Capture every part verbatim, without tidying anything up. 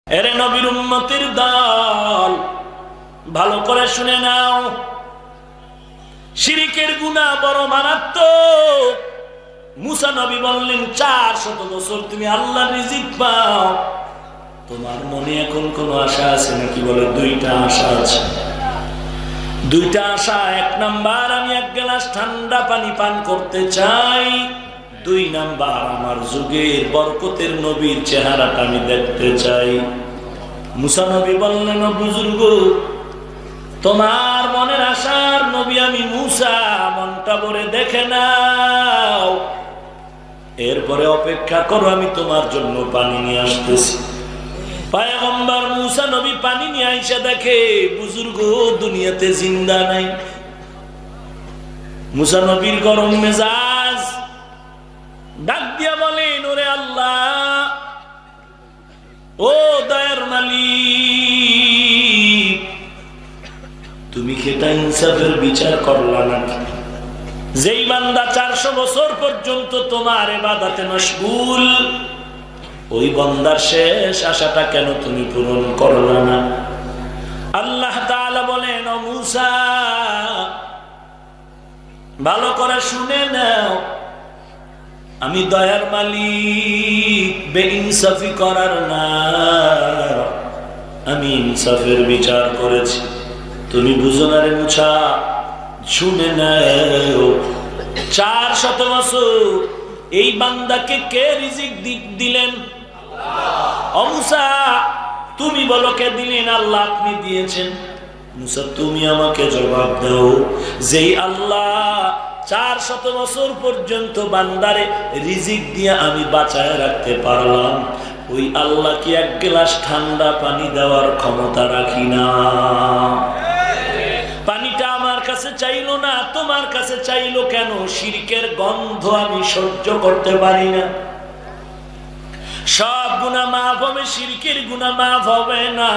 এরে নবীর উম্মতের দল, ভালো করে শুনে নাও, শিরিকের গুনাহ বড় মারাত্মক। মুসা নবী বললেন, চার শত বছর তুমি আল্লাহর রিজিক পাও, তোমার মনে এখন কোনো আশা আছে নাকি? বলে দুইটা আশা আছে। দুইটা আশা, এক নাম্বার আমি এক গ্লাস ঠান্ডা পানি পান করতে চাই, দুই নাম্বার আমার যুগের বরকতের নবীর চেহারাটা আমি দেখতে চাই। মুসা নবী বললেন, বুজুর্গ, তোমার মনের আশার নবী আমি মুসা, মনটা ভরে দেখে নাও, এরপরে অপেক্ষা করো, আমি তোমার জন্য পানি নিয়ে আসতেছি। পয়গম্বর মুসা নবী পানি নিয়ে আইসা দেখে বুজুর্গ দুনিয়াতে জিন্দা নাই। মুসা নবীর গরম মেজাজ, ডাক দিয়া বলেন, ওরে আল্লাহ, ও দয়ার মালিক, তুমি খেটা ইনসাফের বিচার করলা নাকি? যেই বান্দা চারশো বছর পর্যন্ত তোমার ইবাদতে মশগুল, ওই বান্দার শেষ আশাটা কেন তুমি পূরণ করলা না? আল্লাহ তাআলা বলেন, ও মুসা, ভালো করে শুনে নাও, আমি দয়ার মালিক, বেইনসাফি করার না, আমি ইনসাফের বিচার করেছি। তুমি বুঝো না রে মুসা, শুনে নাও, চার শত বছর এই বান্দাকে কে রিজিক দিলেন? ও মুসা, তুমি বলো কে দিলেন? আল্লাহ আপনি দিয়েছেন। মুসা, তুমি আমাকে জবাব দাও, যেই আল্লাহ চার শত বছর পর্যন্ত বান্দারে রিজিক দিয়ে আমি বাঁচায় রাখতে পারলাম, ওই আল্লাহ কি এক গ্লাস ঠান্ডা পানি দেওয়ার ক্ষমতা রাখি না? পানিটা আমার কাছে চাইলো না, তোমার কাছে চাইলো কেন? শিরকের গন্ধ আমি সহ্য করতে পারি না। সব গুনাহ মাফ হবে, শিরকের গুনাহ মাফ হবে না।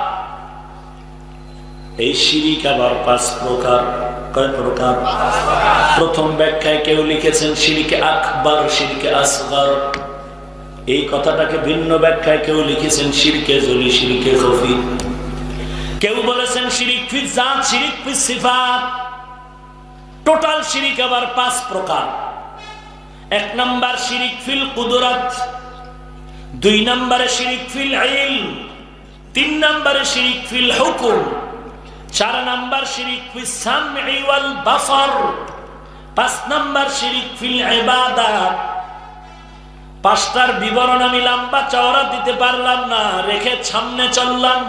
এই শিরিক আবার পাঁচ প্রকার। কয় প্রকার? প্রথম ব্যাখ্যায় কেউ লিখেছেন শিরকে আকবার, শিরকে আসগর। এই কথাটাকে ভিন্ন ব্যাখ্যায় কেউ লিখেছেন শিরকে জলি, শিরকে খফি। কেউ বলেছেন শিরিক ফি জাত, শিরিক ফি সিফাত। টোটাল শিরিক আবার পাঁচ প্রকার। এক নাম্বার শিরিক ফিল কুদরত, দুই নম্বরে শিরিক ফিল ইলম, তিন নম্বরে শিরিক ফিল হুকুম, চার নম্বর শিরিক ফিস সামঈ ওয়াল বাসার, পাঁচ নম্বর শিরিক ফিল ইবাদাত। পাঁচটার বিবরণ আমি লম্বা চওড়া দিতে পারলাম না, রেখে সামনে চললাম।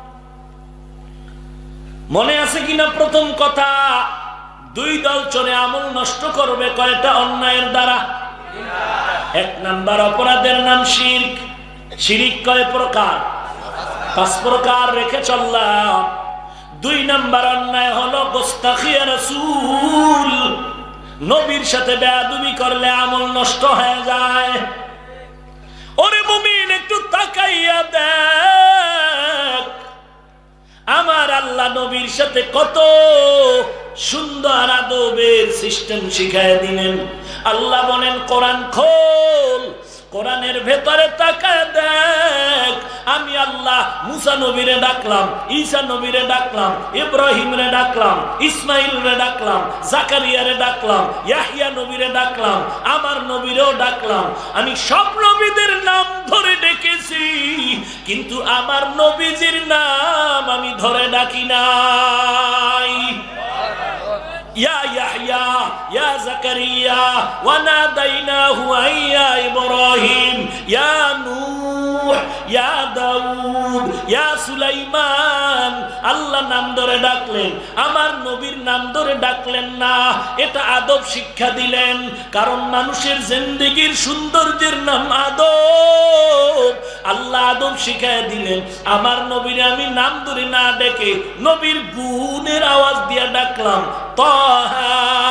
মনে আছে কিনা প্রথম কথা? দুই দল চলে আমল নষ্ট করবে কয়টা অন্যায়ের দ্বারা? এক নাম্বার অপরাধের নাম শিরক। শিরিক কয় প্রকার? পাঁচ প্রকার, রেখে চললাম। দুই নাম্বার অন্যায় হলো গোস্তাখিয়া রাসূল, নবীর সাথে বেয়াদবি করলে আমল নষ্ট হয়ে যায়। ওরে মুমিন, একটু তাকাইয়া দেখ, আমার আল্লাহ নবীর সাথে কত সুন্দর আদবের সিস্টেম শিখায় দিলেন। আল্লাহ বলেন, কোরআন খোল, কোরআনের ভেতরে তাকায় দেখ, আমি আল্লাহ মুসা নবীরে ডাকলাম, ঈসা নবীরে ডাকলাম, ইব্রাহিম রে ডাকলাম, ইসমাইল রে ডাকলাম, জাকারিয়া রে ডাকলাম, ইয়াহইয়া নবীরে ডাকলাম, আমার নবীরেও ডাকলাম। আমি সব নবীদের নাম ধরে ডেকেছি, কিন্তু আমার নবীজির নাম আমি ধরে ডাকি নাই। ইয়া ইয়াহইয়া, ইয়া জাকারিয়া, ওয়া নাদাইনাহু আইয়া ইব্রাহিম, ইয়া নূহ, ইয়া দাউদ, ইয়া সুলাইমান। আল্লাহ নাম ধরে ডাকলেন, আমার নবীর নাম ধরে ডাকলেন না। এটা আদব শিক্ষা দিলেন, কারণ মানুষের জিন্দেগির সৌন্দর্যের নাম আদব। আল্লাহ আদব শিখায় দিলেন। আমার নবীর আমি নাম ধরে না ডেকে নবীর গুণের আওয়াজ দিয়ে ডাকলাম। তাহা,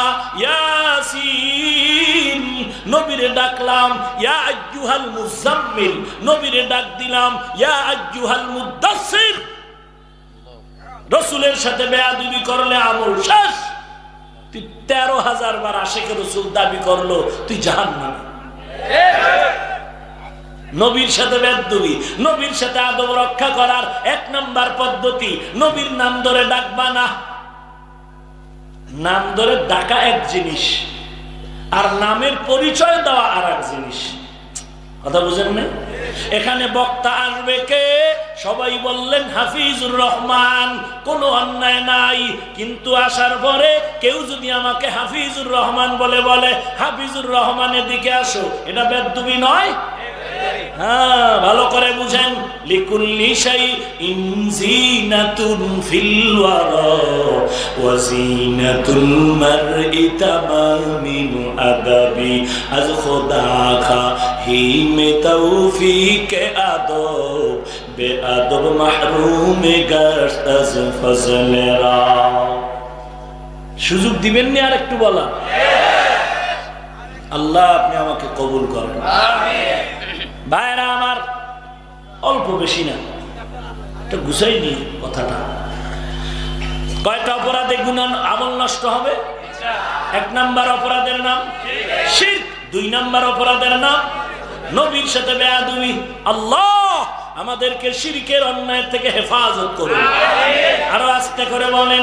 ইয়াসিন নবীরে ডাকলাম, ইয়া আইয়ুহাল মুজাম্মিল নবীরে ডাক দিলাম, ইয়া আইয়ুহাল মুদাসসির। রাসূলের সাথে বেয়াদবি করলে আমল শেষ। তুই তেরো হাজার বার আশিকে রাসূল দাবি করলো, তুই জাহান্নামী। নবীর সাথে বেয়াদবি, নবীর সাথে আদব রক্ষা করার এক নাম্বার পদ্ধতি, নবীর নাম ধরে ডাকবা না। নাম ধরে ডাকা এক জিনিস, আর নামের পরিচয় দেওয়া আর এক জিনিস। কথা বুঝেন না? এখানে বক্তা আসবে কে? সবাই বললেন হাফিজুর রহমান, কোনো অন্যায় নাই। কিন্তু আসার পরে কেউ যদি আমাকে হাফিজুর রহমান বলে বলে হাফিজুর রহমানের দিকে আসো, এটা বেয়াদবি নয়? হ্যাঁ, ভালো করে বুঝেন। লিকুল্লি শাইইন যিনাতুন ফিল ওয়ারা ওয়া যিনাতুল মারই তামামিন আদাবি আজ খোদা খা হি মে তৌফিক আদব বে আদব মাহরুম গাশত আজ ফজলেরা। সুযোগ দিবেন নি আর একটু বলা? আল্লাহ আপনি আমাকে কবুল করেন, আমিন। ভাইরা আমার, অল্প বেশি না, এটা গুছাই নি কথাটা। কয়টা অপরাধে গুনাহ আমল নষ্ট হবে? এক নাম্বার অপরাধের নাম শিরক, দুই নাম্বার অপরাধের নাম নবীর সাথে বেয়াদবি। আল্লাহ আমাদেরকে শিরকের অন্যায় থেকে হেফাজত করুন, আরো আস্তে করে বলেন।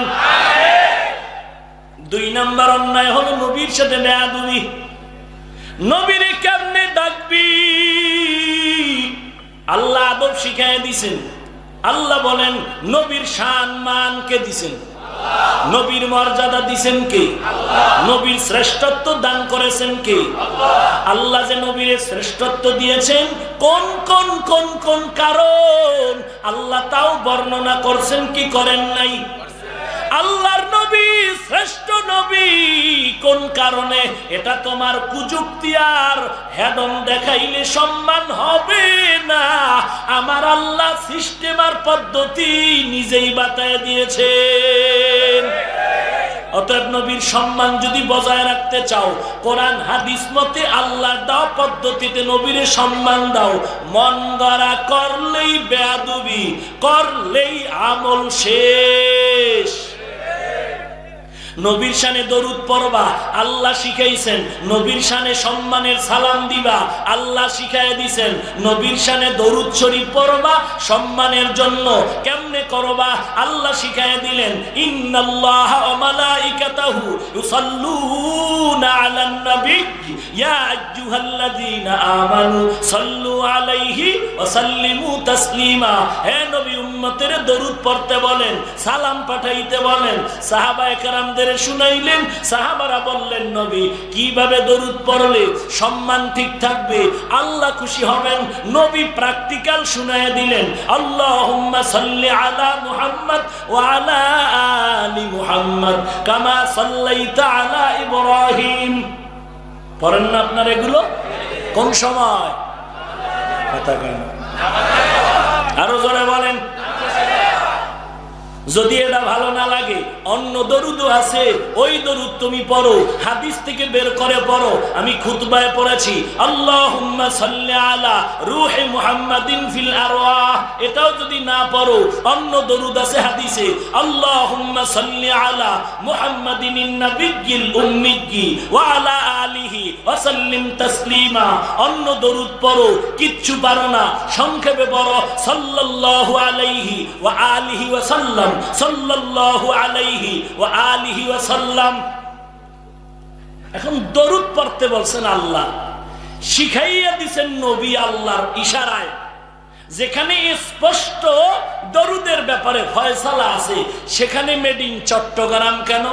দুই নাম্বার অন্যায় হলো নবীর সাথে বেয়াদবি। নবীরে কেমনে ডাকবি? আল্লাহ আদব শিখায় দিছেন। আল্লাহ বলেন নবীর শান মান কে দিছেন? নবীর মর্যাদা দিছেন কে? নবীর শ্রেষ্ঠত্ব দান করেছেন কে? আল্লাহ যে নবীর শ্রেষ্ঠত্ব দিয়েছেন কোন কোন কোন কোন কারণ আল্লাহ তাও বর্ণনা করছেন কি করেন নাই? আল্লাহর নবী শ্রেষ্ঠ নবী কোন কারণে, এটা তোমার কুযুক্তি আর হেডন দেখাইলে সম্মান হবে না। আমার আল্লাহ সিস্টেম আর পদ্ধতি নিজেই বাতায় দিয়েছেন। অতএব নবীর সম্মান যদি বজায় রাখতে চাও, কোরআন হাদিস মতে আল্লাহর দেওয়া পদ্ধতিতে নবীরে সম্মান দাও। মন গড়া করলেই বেয়াদবি, করলেই আমল শেষ। নবীর শানে দরুদ পড়বা, আল্লাহ শিখাইছেন। নবীর শানে সম্মানের সালাম দিবা, আল্লাহ শিখাইয়া দিছেন। নবীর শানে দরুদ শরীফ পড়বা সম্মানের জন্য। কেমনে করবা? আল্লাহ শিখাইয়া দিলেন, ইন্নাল্লাহা ওয়া মালাইকাতাহু ইউসাল্লুনা আলান নবী ইয়া আইয়ুহাল্লাযীনা আমানু সাল্লু আলাইহি ওয়া সাল্লিমু তাসলিমা। হে নবী, উম্মতের দরুদ পড়তে বলেন, সালাম পাঠাইতে বলেন। সাহাবায়ে কেরামদের শুনাইলেন, সাহাবারা বললেন নবী কিভাবে দরুদ পড়লে সম্মান ঠিক থাকবে, আল্লাহ খুশি হবেন? নবী প্র্যাকটিক্যাল শুনাইয়া দিলেন, আল্লাহুম্মা সাল্লি আলা মুহাম্মদ ওয়া আলা আলি মুহাম্মদ কামা সাল্লাইতা আলা ইব্রাহিম। পড়েন না আপনারা এগুলো? কোন সময়? কথা কেন? আরো জোরে বলেন। যদি এটা ভালো না লাগে, অন্য দরুদও আছে, ওই দরুদ তুমি পড়ো, হাদিস থেকে বের করে পড়ো। আমি খুতবায় পড়েছি, আল্লাহুম্মা সাল্লি আলা রূহি মুহাম্মাদিন ফিল আরওয়াহ। এটাও যদি না পড়ো, অন্য দরুদ আছে হাদিসে, আল্লাহুম্মা সাল্লি আলা মুহাম্মাদিন নাবিয়্যিল উম্মিয়্যি ওয়া আলা আলিহি ওয়া সাল্লিম তাসলিমা। অন্য দরুদ পড়ো, কিচ্ছু পারো না, সংক্ষেপে পড়ো, সাল্লাল্লাহু আলাইহি ওয়া আলিহি ওয়া সাল্লাম, সাল্লাল্লাহু আলাইহি ওয়া আলিহি ওয়া সাল্লাম। এখন দরুদ পড়তে বলছেন আল্লাহ, শিখাইয়া দিবেন নবী আল্লাহর ইশারায়। যেখানে স্পষ্ট দরুদের ব্যাপারে ফয়সালা আছে, সেখানে মেড ইন চট্টগ্রাম কেন?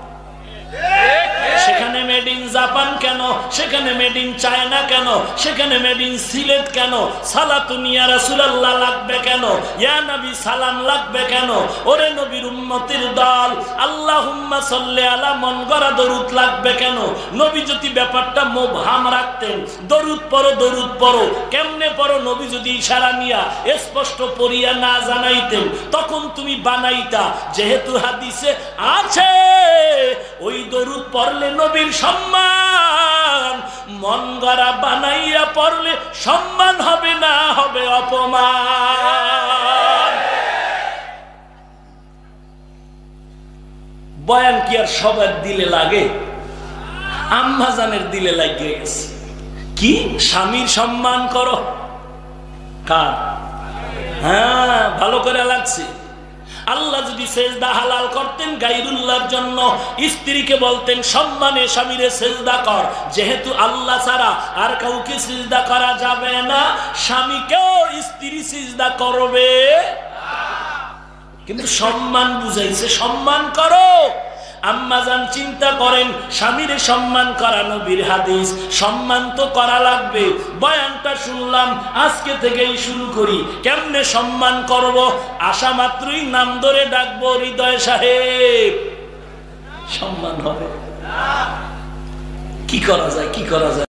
সেখানে মেড ইন জাপান কেন? সেখানে মেড ইন চায়না কেন? সেখানে মেড ইন সিলেট কেন? সালাতুন ইয়া রাসূলুল্লাহ লাগবে কেন? ইয়া নবী সালাম লাগবে কেন? ওরে নবীর উম্মতের দল, আল্লাহুম্মা সাল্লি আলা মন গড়া দরুদ লাগবে কেন? নবী যদি ব্যাপারটা মুবহাম রাখতেন, দরুদ পড়ো দরুদ পড়ো, কেমনে পড়ো নবী যদি ইশারা নিয়া স্পষ্ট পড়িয়া না জানাইতেন, তখন তুমি বানাইতা। যেহেতু হাদিসে আছে ওই দরুদ পড়লে নবীর সম্মান, মন গড়া বানাইয়া পড়লে সম্মান হবে না, হবে অপমান। বয়ান কি আর সবার দিলে লাগে? আম্মাজানের দিলে লাগিয়ে গেছে। কি স্বামীর সম্মান করো, কার? হ্যাঁ, ভালো করে লাগছে। আল্লাহ যদি সেজদা হালাল করতেন গায়রুল্লাহর জন্য, স্ত্রীকে বলতেন সম্মানে স্বামীরে সেজদা কর, যেহেতু আল্লাহ ছাড়া আর কাউকে সেজদা করা যাবে না, স্বামীকেও স্ত্রী সেজদা করবে। কিন্তু সম্মান বুঝাইছে, সম্মান করো। আম্মাজান চিন্তা করেন, স্বামীরে সম্মান করা নবীর হাদিস, সম্মান তো করা লাগবে। বয়ানটা শুনলাম, আজকে থেকেই শুরু করি। কেমনে সম্মান করব? আসা মাত্রই নাম ধরে ডাকবো, হৃদয় সাহেব, সম্মান হবে। কি করা যায়, কি করা যায়?